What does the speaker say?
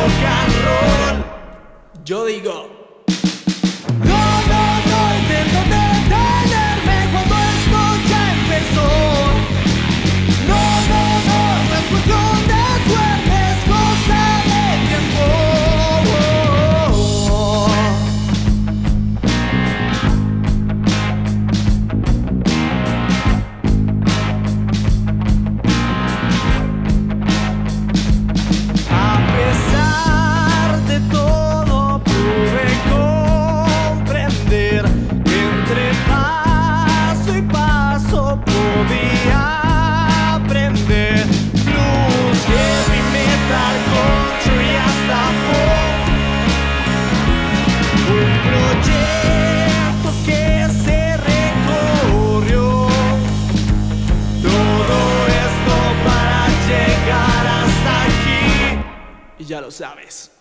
rock and roll. Yo digo, no intento detenerme cuando esto ya empezó. No es cuestión de suerte, es cosa de tiempo. A pesar de todo pude comprender que entre paso y paso podía aprender blues, heavy metal, country hasta pop. Un proyecto que se recorrió, todo esto para llegar hasta aquí. Y ya lo sabes.